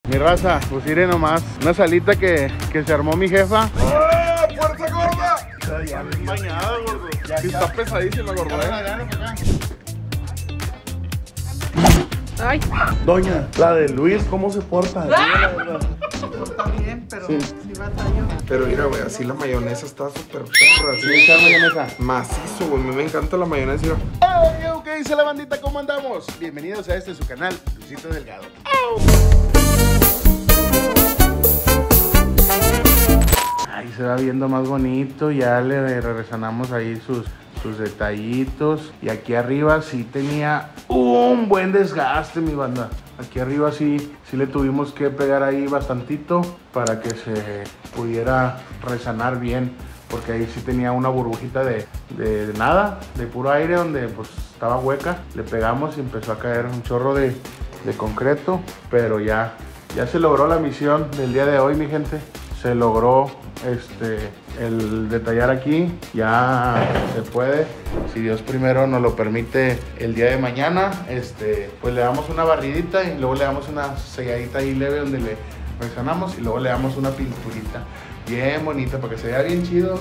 Mi raza, pues iré nomás. Una salita que se armó mi jefa. ¡Oh, fuerza gorda! Ya bien bañada, gordo. Sí, está pesadísima, gordo. Ay, Doña, la de Luis, ¿cómo se porta? Está bien, pero sí batallo. Pero mira, güey, así la mayonesa está súper perra. Sí, esa mayonesa. Macizo, güey. A mí me encanta la mayonesa. Mira. Hey, ¿qué dice la bandita? ¿Cómo andamos? Bienvenidos a su canal, Luisito Delgado. Ahí se va viendo más bonito, ya le resanamos ahí sus detallitos. Y aquí arriba sí tenía un buen desgaste, mi banda. Aquí arriba sí le tuvimos que pegar ahí bastantito para que se pudiera resanar bien, porque ahí sí tenía una burbujita de nada, de puro aire, donde pues estaba hueca. Le pegamos y empezó a caer un chorro de concreto, pero ya se logró la misión del día de hoy, mi gente. Se logró el detallar aquí, ya se puede, si Dios primero nos lo permite el día de mañana, pues le damos una barridita y luego le damos una selladita ahí leve donde le resanamos y luego le damos una pinturita bien bonita para que se vea bien chido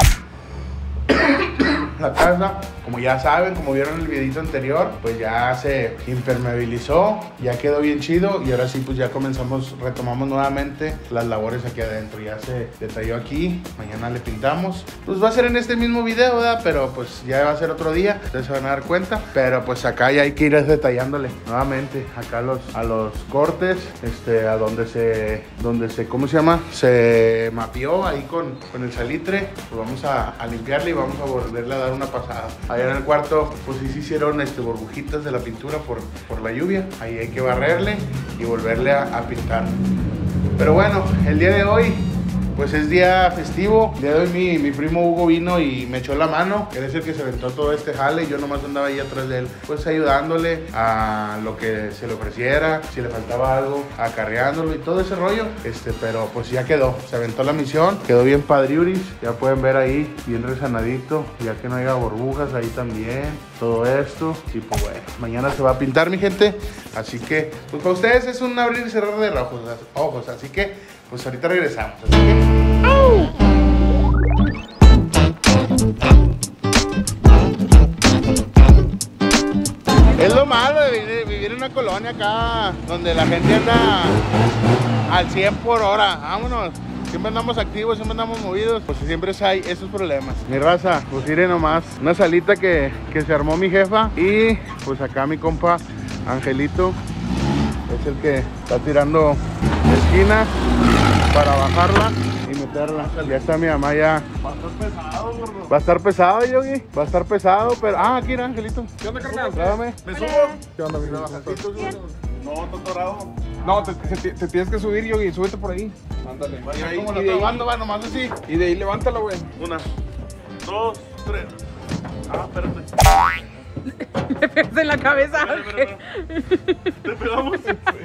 la casa. Como ya saben, como vieron en el videito anterior, pues ya se impermeabilizó, ya quedó bien chido y ahora sí pues ya retomamos nuevamente las labores aquí adentro. Ya se detalló aquí, mañana le pintamos. Pues va a ser en este mismo video, ¿verdad? Pero pues ya va a ser otro día, ustedes se van a dar cuenta. Pero pues acá ya hay que ir detallándole nuevamente acá a los cortes, a donde se, ¿cómo se llama? Se mapeó ahí con el salitre. Pues vamos a limpiarle y vamos a volverle a dar una pasada. Allá en el cuarto, pues sí se hicieron burbujitas de la pintura por la lluvia. Ahí hay que barrerle y volverle a pintar. Pero bueno, el día de hoy, pues es día festivo. El día de hoy mi primo Hugo vino y me echó la mano. Él es el que se aventó todo este jale. Yo nomás andaba ahí atrás de él, pues ayudándole a lo que se le ofreciera. Si le faltaba algo, acarreándolo y todo ese rollo. Pero pues ya quedó. Se aventó la misión. Quedó bien padriuris. Ya pueden ver ahí, bien resanadito. Ya que no haya burbujas ahí también. Todo esto. Y pues bueno, mañana se va a pintar, mi gente. Así que, pues para ustedes es un abrir y cerrar de ojos. Así que pues ahorita regresamos. Así que... Es lo malo de vivir en una colonia acá donde la gente anda al 100 por hora. Vámonos. Siempre andamos activos, siempre andamos movidos. Pues siempre hay esos problemas. Mi raza, pues miren nomás. Una salita que se armó mi jefa. Y pues acá mi compa Angelito es el que está tirando esquinas para bajarla y meterla. Ya está mi mamá ya. Va a estar pesado, gordo. Va a estar pesado, Yogi. Va a estar pesado, pero... Ah, aquí era Angelito. ¿Qué onda, carnal? Dame. ¿Me subo? ¿Qué onda, mi No, está atorado. No, te tienes que subir, Yogi. Súbete por ahí. Ándale. Vaya, ahí, como lo está bajando, va nomás así. Y de ahí levántalo, güey. 1, 2, 3. Ah, espérate. le pegas en la cabeza. ¿Te pegamos?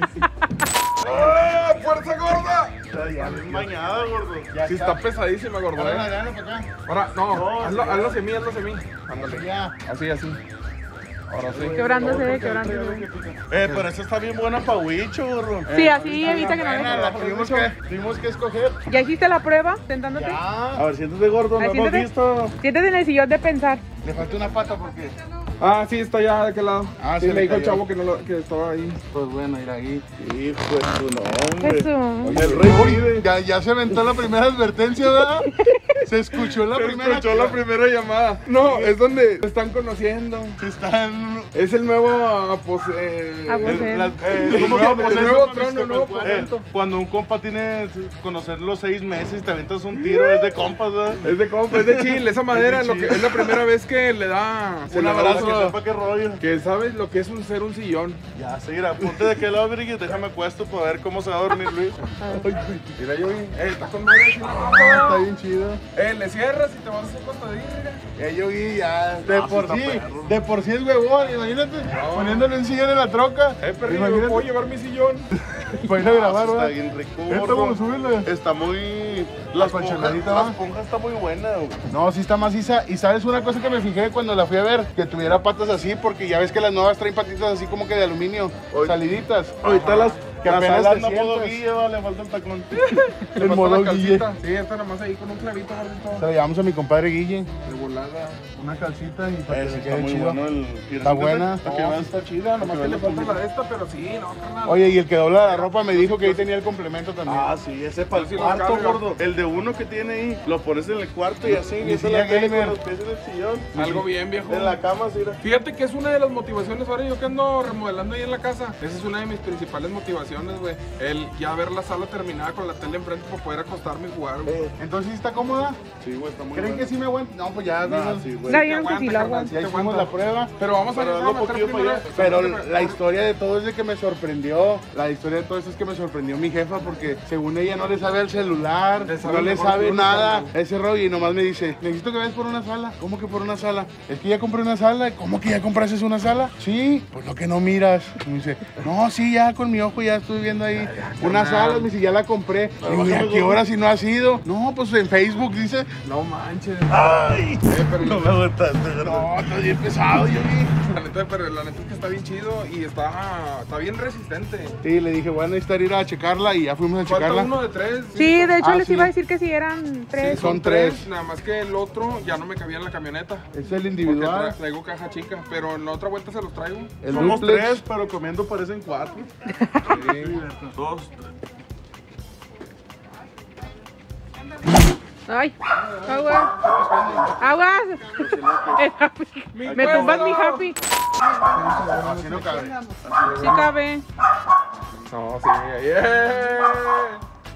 ¡Ah, fuerza gorda! Ya bien bañada, gordo. Sí, está pesadísima, gordo. Ahora, para acá. Ahora, no, hazlo hacia mí, Ándale. Ya. Así. Ahora sí. Quebrándose. Pero esa está bien buena pa' huicho, gordo. Sí, así evita que no Buena, me... la tuvimos que escoger. ¿Ya hiciste la prueba sentándote? Ya. A ver, siéntate gordo, no Ahí, hemos siéntate. visto. Siéntate en el sillón de pensar. Le falta una pata porque... Ah, sí, está ya de aquel lado. Ah, sí, se le le dijo el cayó. chavo que estaba ahí. Pues bueno, ir ahí. Hijo de su nombre. Eso. El rey ya se aventó la primera advertencia, ¿verdad? Se escuchó la primera. Escuchó la primera llamada. No, es donde se están conociendo. Están... Es el nuevo Aposento. el ¿cómo nuevo, que el aposento nuevo con trono, el nuevo aposento. Cuando un compa tiene conocer los 6 meses y te aventas un tiro, es de compas, ¿verdad? Es de compa, es de chile, esa madera, lo que es la primera vez que le da Un abrazo, que sepa qué rollo. que sabes lo que es ser un sillón. Ya, seguirá, ponte de aquel lado, Virgil, déjame acuesto para ver cómo se va a dormir Luis. Mira, yo está con madre así la troca. Está bien chido. Le cierras y te vas a hacer contadilla. Yogi ya, de está por sí es huevón, imagínate, poniéndole un sillón en la troca. Perrillo, Imagínate. ¿puedo llevar mi sillón? Para ir a grabar, Está ¿verdad? bien rico. Esta, bueno, súbele. Está muy... La panchonadita, la ¿va? esponja está muy buena, güey. No, sí está maciza. Y sabes una cosa que me fijé cuando la fui a ver, que tuviera patas así, porque ya ves que las nuevas traen patitas así como que de aluminio, saliditas. Que la apenas sala te anda modo sientas. guille, le falta el tacón. En modo Guille. Sí, esta nomás ahí con un clavito, Se gordito. la llevamos a mi compadre Guille. De volada. Una calcita y para que Ese se está quede muy chido. bueno el... Está buena. Para que No, veas. sí está chida, nomás Para que le veas falta la la... esta, pero sí, no, carnal. Oye, y el que dobla la ropa me dijo que ahí tenía el complemento también. Ah, sí, ese para el Sí, lo cuarto, carga. gordo. El de uno que tiene ahí, lo pones en el cuarto y así, Mi y silla la tele gamer. con los pies en el sillón. Algo bien, viejo. En la cama, sí. Fíjate que es una de las motivaciones ahora yo que ando remodelando ahí en la casa. Esa es una de mis principales motivaciones, güey. El ya ver la sala terminada con la tele enfrente para poder acostarme y jugar, güey. Entonces, ¿sí está cómoda? Sí, güey, está muy ¿Creen que sí me aguanta? No, pues ya, Nah, vimos. sí, güey. Te Ya vieron que aguanta, sí lo carnal, aguanta. Ya te hicimos aguanta. la prueba. Pero vamos a Pero ir hazlo a meter poquillo primero. para allá. Pero la historia de todo es de que me sorprendió. La historia de todo esto es que me sorprendió mi jefa porque según ella no le sabe al celular, Le sabe no le mejor sabe que uno, nada. carnal. Ese rollo y nomás me dice, necesito que vayas por una sala. ¿Cómo que por una sala? Es que ya compré una sala. ¿Cómo que ya compraste una sala? Sí, pues lo que no miras. Y me dice, no, sí, ya con mi ojo ya estoy viendo ahí una sala. Me dice, ya la compré. Y digo, ¿y a qué hora si no has ido? No, pues en Facebook dice. No manches. ¡Ay! Pero No me aguantaste, gordo. No, está bien pesado, yo vi. la neta es que está bien chido y está bien resistente. Sí, le dije, bueno, necesitar ir a checarla y ya fuimos a Falta checarla. uno de 3. Sí, de hecho Ah, les sí. iba a decir que si eran tres. Sí, son tres. Nada más que el otro ya no me cabía en la camioneta. Es el Porque individual. traigo caja chica, pero en la otra vuelta se los traigo. El Somos duplex. 3, pero comiendo parecen 4. Sí. 2, Ay, aguas. Aguas. El happy. Me tumbas mi happy. Así no cabe. Sí cabe. No, sí, yeah.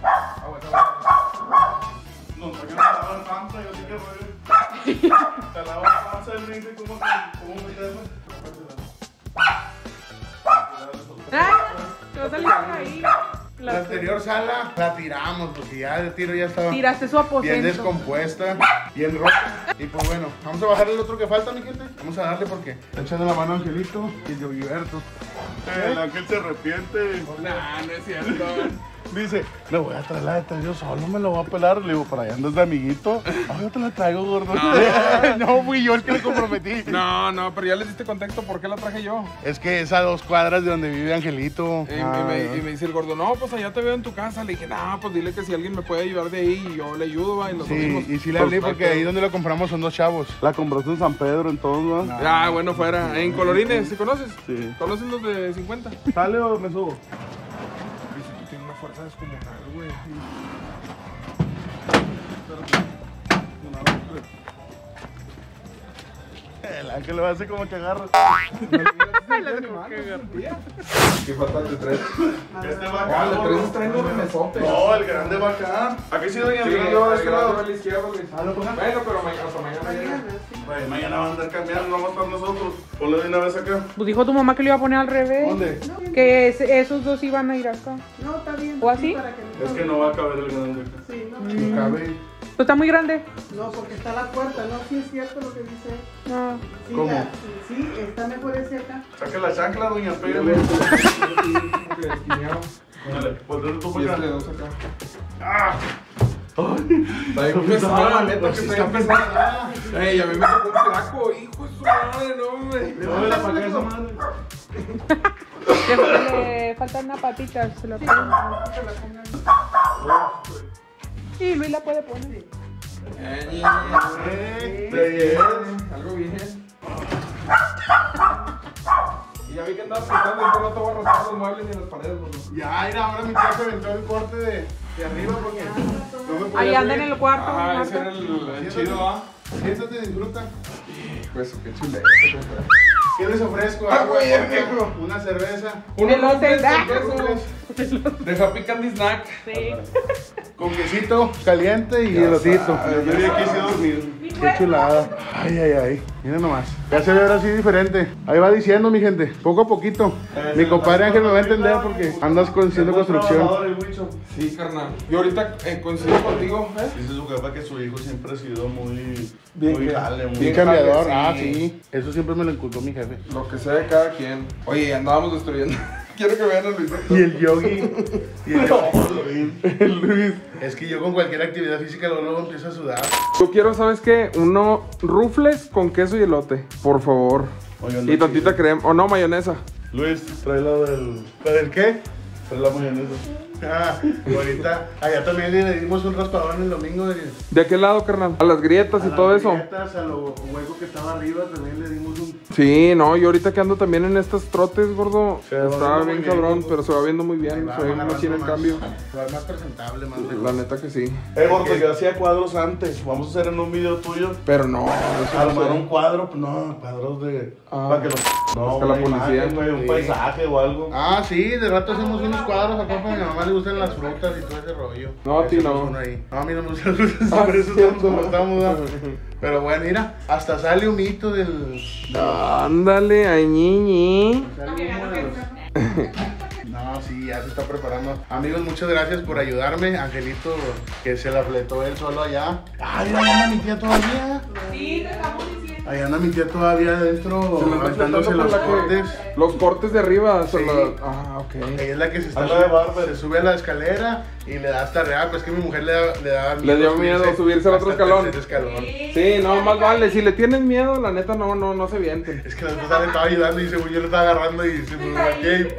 No, porque no te lavan panza, yo sí que rollo. Te lavan panza y me dice cómo meterme. Ay, te va a salir por ahí. La anterior sala la tiramos porque ya de tiro ya estaba Tiraste su bien aposento. descompuesta, bien rota. Y pues bueno, vamos a bajar el otro que falta, mi gente. Vamos a darle porque está echando la mano Angelito y el Gilberto. El ángel se arrepiente. Nah, no es cierto. Dice, le voy a traer la de yo solo, me lo voy a pelar. Le digo, para allá andas de amiguito. Ah, yo te la traigo, gordo. No fui yo el que le comprometí. No, pero ya les diste contexto por qué la traje yo. Es que es a 2 cuadras de donde vive Angelito. Y me dice el gordo, no, pues allá te veo en tu casa. Le dije, no, pues dile que si alguien me puede ayudar de ahí, y yo le ayudo, va, y nos Sí, unimos. y sí le hablé porque ahí donde lo compramos son 2 chavos. La compraste en San Pedro, entonces, ¿no? Ah, bueno, fuera. En Colorines, ¿sí conoces? Sí. ¿Conoces los de 50? ¿Sale o me subo? Dice, tú tienes una fuerza descomunal, güey. El ángel lo hace como que agarra. ¿Qué falta de 3? Este va acá. Ah, el 3 está en un mesote. No, el grande va acá. Aquí sí, doña Sí, Andrea, el yo a este grande lado. va a la izquierda, Luis. Bueno, pero hasta mañana llega. Güey, mañana van a andar cambiando, no vamos a estar nosotros. Ponlo de una vez acá. Pues dijo tu mamá que lo iba a poner al revés. ¿Dónde? Que esos dos iban a ir acá. No, está bien. ¿O así? Para que Es que no va a caber el grande acá. Sí, no. No cabe. Pues está muy grande. No, porque está la puerta, ¿no? Sí es cierto lo que dice. No. Sí, ¿Cómo? Sí, está mejor ese acá. Saque la chancla, doña, pégale. Dale, ponte tú Y para este de acá. 2 acá. ¡Ah! Está bien pesado, la neta, que está bien pesado. Ey, a mí me tocó un flaco, hijo de su madre, no, hombre. No, la para esa madre. Le faltan unas patitas. Se lo pongo. Sí, Luis la puede poner. Algo bien. Y ya vi que andabas pintando, entonces no te voy a rascar los muebles ni las paredes, boludo. Ya, mira, ahora mi tía se aventó el corte de arriba porque no me podía Ahí anda en subir. el cuarto. Ah, ese Marta. era el chido, ¿ah? Siéntate, disfruta. Pues qué chuleta. ¿Qué les ofrezco? Ah, Agua, güey, vodka, viejo. una cerveza, Un Elote. de Happy Candy Snack. Sí. con quesito caliente y elotito. Yo venía aquí sí a dormir. Qué chulada. Ay, ay, ay. Miren nomás. Ya se ve ahora sí diferente. Ahí va diciendo, mi gente. Poco a poquito. Mi compadre Ángel me va a entender porque andas haciendo construcción. Sí, carnal. Yo ahorita coincido contigo, ¿eh? Dice su jefa que su hijo siempre ha sido muy Bien, jale, muy Bien cambiador. sí. Ah, sí. Eso siempre me lo inculcó mi jefe. Lo que sea de cada quien. Oye, andábamos destruyendo. Quiero que vean a Luisito. Y el yogi. Y el Luis. Es que yo con cualquier actividad física luego empiezo a sudar. Yo quiero, ¿sabes qué? Uno rufles con queso y elote, por favor. Oye, Y tantita crema, o no, mayonesa. Luis, trae la del... ¿La del qué? Es la mayonesa. Ah, ahorita, allá también le dimos un raspadón el domingo. ¿De aquel lado, carnal? A las grietas y todo eso. A lo hueco que estaba arriba también le dimos un... Sí, no, yo ahorita que ando también en estas trotes, gordo. Se va Está viendo bien muy cabrón, bien, pero se va viendo muy bien. Se ve muy bien el cambio. Se va más presentable, más La neta que sí. Gordo, yo hacía cuadros antes. Vamos a hacer en un video tuyo. Pero no, eso no Armar sé. un cuadro, no, cuadros de... Ah. para que los... No, Es que la una policía, imagen, güey, un sí. paisaje o algo. Ah, sí, de rato hacemos unos cuadros acá porque a mi mamá le gustan las frutas y todo ese rollo. No, a ti Hacemos no. uno ahí. No, a mí no me gustan las frutas, Ah, por eso cierto. estamos como estamos. ¿no? Pero bueno, mira, hasta sale un hito del... Ándale, ay, ñi. sale humo de los- No, sí, ya se está preparando. Amigos, muchas gracias por ayudarme. Angelito, que se la fletó él solo allá. Ay, ahí anda mi tía todavía. Sí, te estamos diciendo. Ahí anda mi tía todavía adentro, Se le está aventándose fletando los por la que- cortes. Los cortes de arriba. Sí. Ah, ok. Ella es la que se está Anda de barber. se sube a la escalera y le da hasta real, pues que mi mujer le da Le dio miedo subirse al otro hasta el escalón. tercer escalón. Sí, no, más vale. Si le tienen miedo, la neta, no se vienten. Es que la esposa le estaba ayudando y según yo le estaba agarrando y se me volteé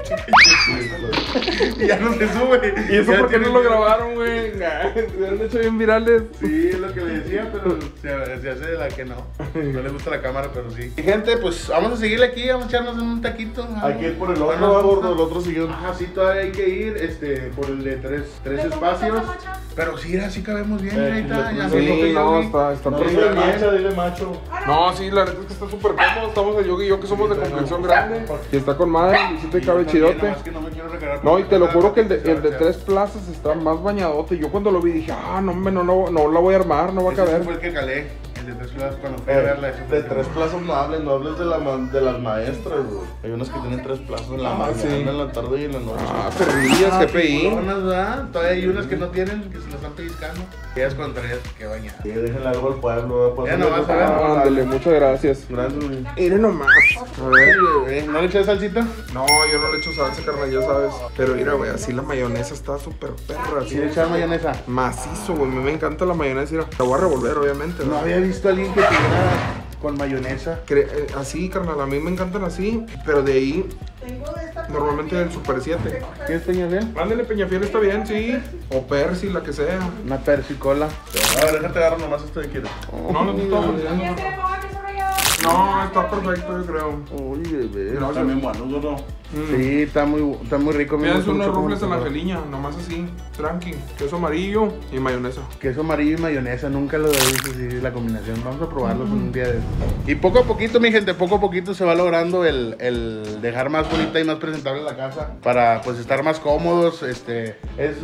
y ya no se sube. ¿Y eso Ya por qué tiene no lo miedo. grabaron, güey? Se hubieran hecho bien virales. Sí, es lo que le decía, pero se hace de la que no. No le gusta la cámara, pero sí. Y gente, pues vamos a seguirle aquí, vamos a echarnos un taquito. Hay que ir por el Bueno, otro, va, gordo, el otro siguió. Ajá, sí, todavía hay que ir, por el de tres espacios. Pero sí, así cabemos bien, ahí está. Ya Sí, se no, lo está No, perfecto. dile macho, dile macho. No, sí, la neta es que está súper cómodo. Estamos el Yogi y yo que somos de complexión grande. Y está con madre, y sí te cabe chidote. No, y te lo juro que el de 3 plazas está más bañadote. Yo cuando lo vi dije, ah, no, hombre, no la voy a armar, no va a Ese caber. fue el que calé, el de 3 plazas cuando fui a verla. ese fue De el que- 3 plazas no hables de las maestras, güey. Hay unas que tienen 3 plazas en la mañana, sí. en la tarde y en la noche. Ah, perrillas, Ah, GPI. piconas, ¿verdad? Todavía hay unas que no tienen, que se las están pellizcando. Ellas con 3, que bañadas. Sí, déjenle algo al pueblo, pues. Ya no vas a ver. Ah, ándale, muchas gracias. Gracias, güey. Miren nomás. A ver. ¿No le eché salsita? No, yo no le echo salsa, carnal, ya sabes. Pero mira, güey, así la mayonesa está súper perra. Sí, Así le echaba mayonesa. macizo, güey. A mí me encanta la mayonesa. Mira, la voy a revolver, obviamente. No había visto a alguien que tuviera con mayonesa. Así, carnal, a mí me encantan así. Pero de ahí, normalmente el Super 7. ¿Quieres Peñafiel? Ándale, Peñafiel está bien, sí. O Persil, la que sea. Una persicola. A ver, déjate agarrar nomás esto que quieres. No, no te estaba ofreciendo. ¿Quieres que le ponga queso rallado? No, está perfecto, yo creo. Uy, bebé. También bueno, gordo. Sí, está muy rico. me Tienes gusta unos mucho cómo rufles a la quedó. angeliña, nomás así, tranqui. Queso amarillo y mayonesa. Queso amarillo y mayonesa, nunca lo he visto así, la combinación. Vamos a probarlos un día de estos. Y poco a poquito, mi gente, poco a poquito se va logrando el dejar más bonita y más presentable la casa para pues estar más cómodos. Es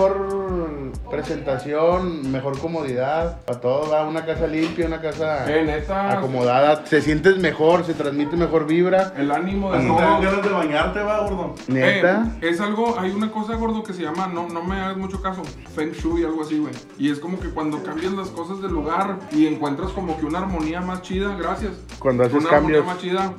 mejor presentación, mejor comodidad para todo. Va una casa limpia, una casa Neta, acomodada. Se sientes mejor, se transmite mejor vibra. el ánimo de Así te todo. dan ganas de bañarte, va, gordo. Neta. Es algo, hay una cosa, gordo, que se llama, no me hagas mucho caso, Feng Shui, algo así, güey. Y es como que cuando cambias las cosas del lugar y encuentras como que una armonía más chida, gracias. Cuando haces Una cambios. armonía más chida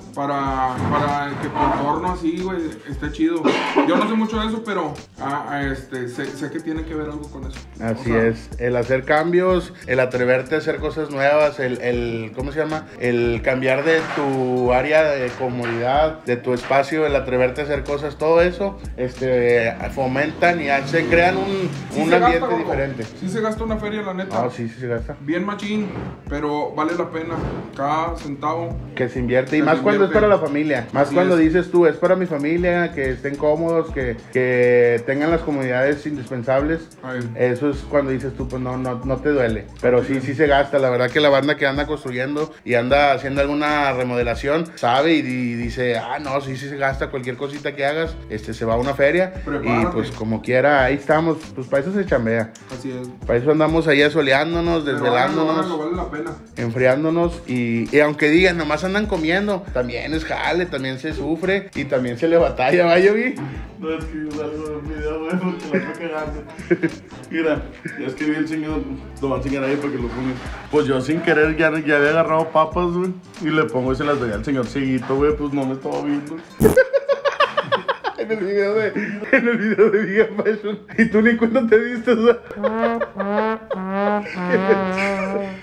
para que tu entorno así, güey, esté chido. Yo no sé mucho de eso, pero sé que tiene que ver algo con eso. Así O sea, es, el hacer cambios, el atreverte a hacer cosas nuevas, ¿cómo se llama? El cambiar de tu área de comodidad, de tu espacio, el atreverte a hacer cosas, todo eso, fomentan y se crean sí un se ambiente gasta, gordo. diferente. Sí se gasta una feria, la neta. Ah, sí, sí se gasta. Bien machín, pero vale la pena. Cada centavo. Que se invierte, y Que más se cuando es invierte. para la familia, más Así cuando es. dices tú, es para mi familia, que estén cómodos, que tengan las comodidades indispensables. Ay. Eso es cuando dices tú, pues no te duele. Pero sí se gasta. La verdad que la banda que anda construyendo y anda haciendo alguna remodelación sabe y dice, no, sí se gasta cualquier cosita que hagas, se va a una feria. Prepárate. Y pues como quiera, ahí estamos. Pues para eso se chambea. Así es. Para eso andamos ahí asoleándonos, Pero desvelándonos, háganlo, vale la pena. enfriándonos. Y aunque digan, nomás andan comiendo, también es jale, también se sufre y también se le batalla, ¿va, Yogi? No escribí algo en un video, güey, porque la estoy cagando. Mira, ya escribí el señor, lo va a enseñar ahí para que lo ponga. Pues yo sin querer ya había agarrado papas, güey, y le pongo y se las veía al señor Ciguito, güey, pues no me estaba viendo. En el video de Giga Fashion. Y tú ni cuenta te diste, o sea.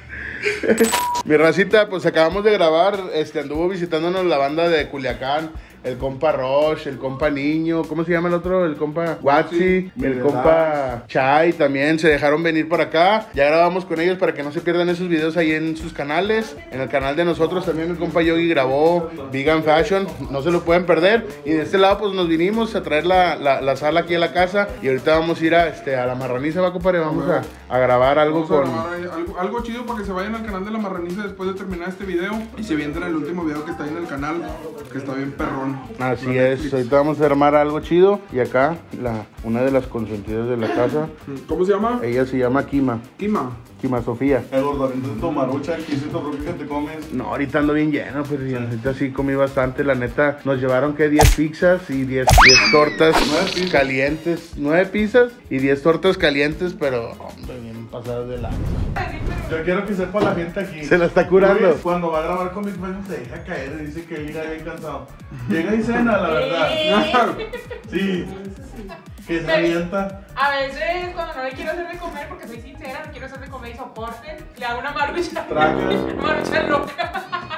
Mi racita, pues acabamos de grabar, anduvo visitándonos la banda de Culiacán, el compa Roche, el compa Niño, ¿cómo se llama el otro? El compa Watsi, el compa Chai también se dejaron venir por acá. Ya grabamos con ellos para que no se pierdan esos videos ahí en sus canales. En el canal de nosotros también el compa Yogi grabó Vegan Fashion, no se lo pueden perder. Y de este lado pues nos vinimos a traer la sala aquí a la casa y ahorita vamos a ir a la Marraniza, va compadre, vamos a grabar algo Vamos a con... grabar algo chido para que se vayan al canal de La Marraniza después de terminar este video y se vienten el último video que está ahí en el canal, que está bien perrón. Así es, ahorita vamos a armar algo chido. Y acá, una de las consentidas de la casa, ¿Cómo se llama? ella se llama Kima Sofía. El gordito de tu marucha, ¿qué es esto que te comes? No, ahorita ando bien lleno, pues ahorita sí comí bastante, la neta. Nos llevaron que 10 pizzas y 10 tortas 9 pizzas. calientes. 9 pizzas y 10 tortas calientes, pero hombre, bien pasadas de la... Yo quiero que sepa la gente aquí. Se la está curando. Luis, cuando va a grabar con Big Bang se deja caer y dice que llega bien cansado. Llega y cena, la verdad. Sí. Que se avienta. A veces cuando no le quiero hacer de comer, porque soy sincera, no quiero hacer de comer y soporte, le hago una marucha. Marucha loca.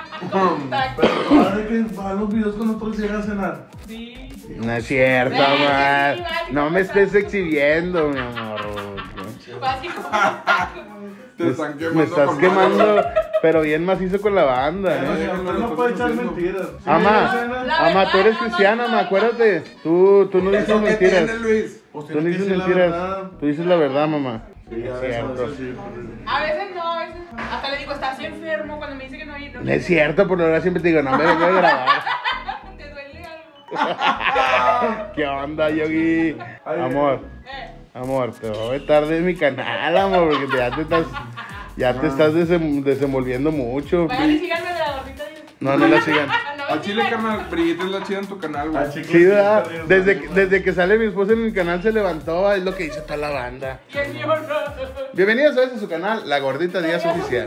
Pero ahora que va a los videos con otros llega a cenar. Sí. No es cierto, Sí, amor. sí, No me estés exhibiendo, mi amor. Básico. Te están quemando. Me estás con quemando, madre. pero bien macizo con la banda, Usted no puede echar mentiras. Sí, Ama, cena, La ama, tú eres verdad, cristiana, no, ama, acuérdate. Tú no dices ¿Eso qué tiene, mentiras. Luis? pues Tú tiene no que dices decir la mentiras. verdad. Tú dices la verdad, mamá. Sí, a Es veces cierto. sí. A veces no, a veces. Hasta le digo, ¿estás enfermo? Cuando me dice que no. No es cierto, por lo general siempre te digo, no me vengo a grabar. ¿Te duele algo? ¿Qué onda, Yogi? Amor, amor, te voy a vetar de mi canal, amor, porque ya te estás desenvolviendo mucho. Vayan y síganme de la gordita. No la sigan. Al chile, carnal, Brillita es la chida en tu canal, güey. Ah, chicos, Sí, ¿verdad? sí, Desde que sale mi esposa en mi canal se levantó, es lo que dice toda la banda. Y el mío no. Bienvenidos a su canal, La Gordita Díaz Oficial.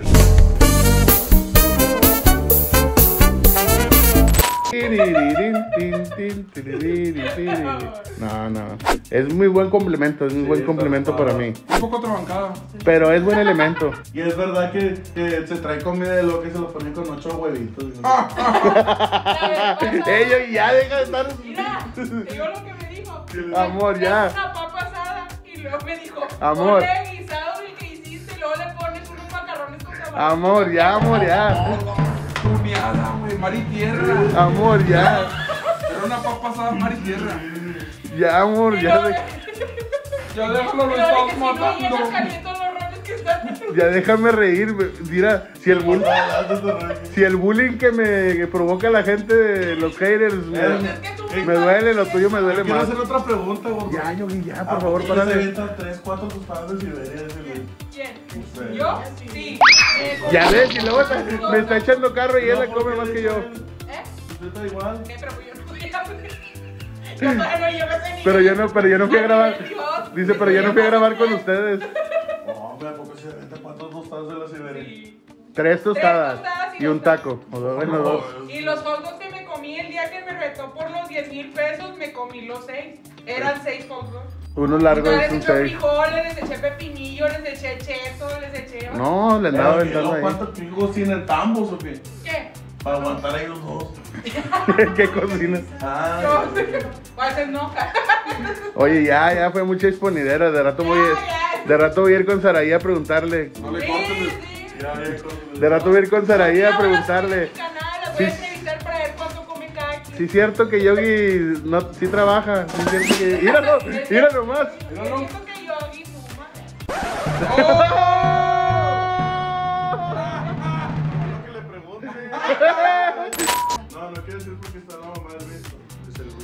No. Es muy buen complemento, es muy buen complemento para mí. Un poco trabancada. Pero es buen elemento. Y es verdad que se trae comida de lo que se lo ponen con 8 huevitos. Ellos ya deja de estar. Mira, te digo lo que me dijo. Amor, ya. Una papa asada y luego me dijo, Amor. ponle guisado el que hiciste y luego le pones unos macarrones con camarón. Amor, ya. Tuneada, güey, mar y tierra. Amor, ya. Era una papa asada mar y tierra. Ya, amor, Y ya. luego- Ya déjalo, lo y luego estás dije, si no llenas matando. caliento los roles que están. Ya déjame reír. Mira, si el bullying que me provoca la gente, los haters, Es que tú me duele, lo tuyo me duele Quiero más. hacer otra pregunta, gordo. Ya, Yogi, ya, ¿A por favor, poco se párale. avientan 3, 4 tus de Siberia ese güey? ¿Quién? ¿Yo? Sí. Ya ves, y luego me está echando carro y él la come más que yo. ¿Eh? ¿Usted está igual? Pero yo no voy a... Yo todavía no llevo ese nivel. Pero yo no fui a grabar. Dios, Dice, pero yo no fui a grabar con ustedes. No, hombre, ¿a poco se avienta 4 tostadas de la Siberia? Sí. 3 tostadas tostadas y un taco. O dos, bueno, dos. Y los hot dogs que me comí el día que me retó por los 10,000 pesos, me comí los 6. Eran 6 hot dogs. Uno largo Entonces, es un les eché 6. frijoles, les eché pepinillo, les eché cheto, les eché... No, le andaba Pero, ¿y luego aventando ahí. ¿cuántos hijos tienen tambos o qué? ¿Qué? Para aguantar ahí los dos. ¿Qué cocina? Ah, Yo, a veces no. Oye, ya fue mucha exponidera. De rato voy a ir con Saraí a preguntarle. No le Sí, cortes. sí. ya ve con... De rato voy a ir con Saraí a preguntarle. La voy a Sí. entrevistar para ver cuánto come cada quien. Si es cierto que Yogi no, sí trabaja. Sí es cierto que... Mira nomás. Es cierto que Yogi fuma. que le pregunte. No quiero decir porque está la mamá del Luis. Es el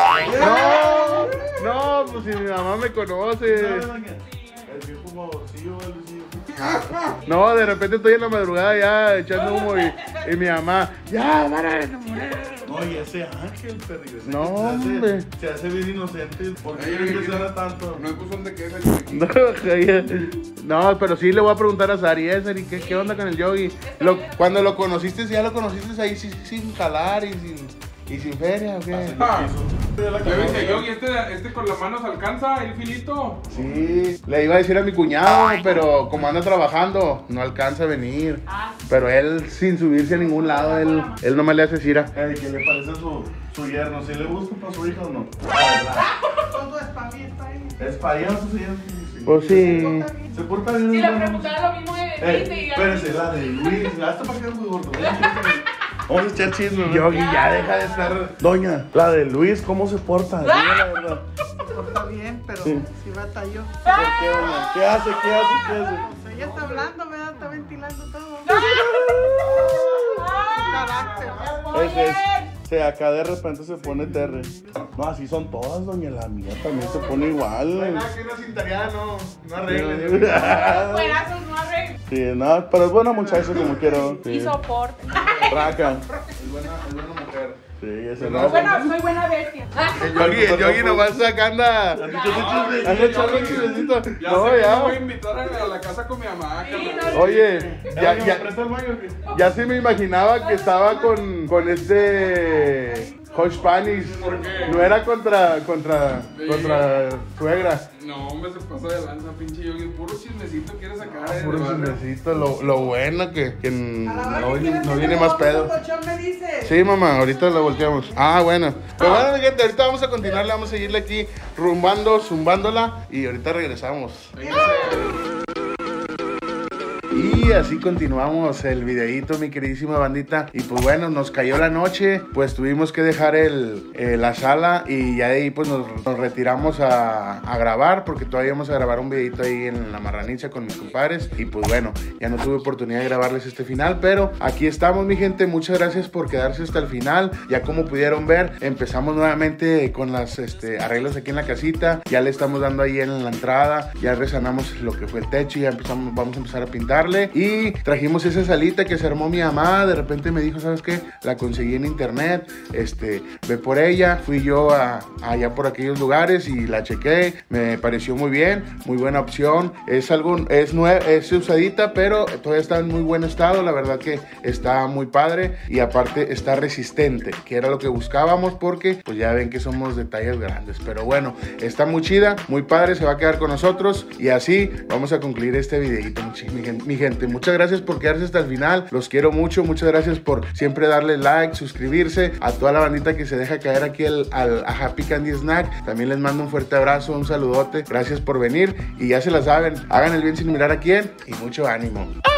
Luis. No, pues si mi mamá me conoce. ¿Sabes a quién? El viejo babosillo, el Luisillo. No, de repente estoy en la madrugada ya echando humo y mi mamá, ya, para de enamorar. No, y ese ángel, perrillo. ese No, que se hace- hombre. Se hace bien inocente. ¿Por qué Ey, le ey, impresiona tanto? No es buzón de queja, Yogi. No, pero sí le voy a preguntar a Sari, Sari, ¿qué onda con el Yogi? Cuando lo conociste, ya lo conociste ahí sin jalar y sin feria, ¿o qué? Ah, de la Yo dije, camioneta. Yogi, este con las manos alcanza el filito. Sí, le iba a decir a mi cuñado, pero como anda trabajando, no alcanza a venir. Ah, Pero él, sin subirse a ningún lado, él nomás le hace cira. ¿Qué le parece su yerno? ¿Si le gusta para su hija o no? Todo es para mí, está bien. ¿Es payaso, sí? Pues sí. Se porta bien. si el le hermano. preguntara lo mismo de Luis, y Espérense, la de Luis. Hasta para que es muy gordo. Vamos a echar chisme, ¿no? Yogi, ya deja de estar. Doña, la de Luis, ¿cómo se porta? Diga la verdad. Se porta bien, pero Sí. si batalló. ¿Por qué, doña? ¿Qué hace? ¿Qué hace? ¿Qué hace? Pues ella está hablando, ¿verdad? Está ventilando todo. Su carácter. Se acá de repente se pone terre. No, así son todas, doña. La mía también se pone igual. que una cintaría no arregle. Fuerazos, no arreglo. Sí, no, pero es buena muchacha como quiero. Y Sí. soporte. Raca. Es buena mujer. Sí, ese No, no. Bueno, soy buena bestia. El Yogi nomás anda. Anda echando chismecito. Ya No, sé que ya. me voy a invitar a la casa con mi mamá. Sí, carnal. no. Oye, ¿Me presta el baño? ya se me imaginaba que estaba con este Josh Spanish. ¿Por qué? No era contra suegra. No, hombre, se pasa de lanza, pinche Yogi. Puro chismecito quiere sacar. Puro chismecito, lo bueno que A la hora que quieras no que viene te más vamos pedo. un colchón, me dices. Sí, mamá, ahorita lo volteamos. Ah, bueno. Pero bueno, mi gente, ahorita vamos a continuarle, vamos a seguirle aquí zumbándola y ahorita regresamos. Y así continuamos el videíto, mi queridísima bandita. Y pues bueno, nos cayó la noche, pues tuvimos que dejar la sala y ya de ahí pues nos retiramos a grabar, porque todavía vamos a grabar un videíto ahí en la Marraniza con mis compadres. Y pues bueno, ya no tuve oportunidad de grabarles este final, pero aquí estamos, mi gente. Muchas gracias por quedarse hasta el final. Ya como pudieron ver, empezamos nuevamente con las arreglos aquí en la casita. Ya le estamos dando ahí en la entrada, ya resanamos lo que fue el techo, ya vamos a empezar a pintarle. Y trajimos esa salita que se armó mi mamá. De repente me dijo, ¿sabes qué? La conseguí en internet, ve por ella. Fui yo allá por aquellos lugares y la chequé, me pareció muy bien, muy buena opción. Es usadita, pero todavía está en muy buen estado. La verdad que está muy padre y aparte está resistente, que era lo que buscábamos, porque pues ya ven que somos de tallas grandes. Pero bueno, está muy chida, muy padre, se va a quedar con nosotros. Y así vamos a concluir este videito, mi gente. Muchas gracias por quedarse hasta el final, los quiero mucho. Muchas gracias por siempre darle like, suscribirse. A toda la bandita que se deja caer aquí a Happy Candy Snack, también les mando un fuerte abrazo, un saludote. Gracias por venir y ya se la saben, hagan el bien sin mirar a quién y mucho ánimo.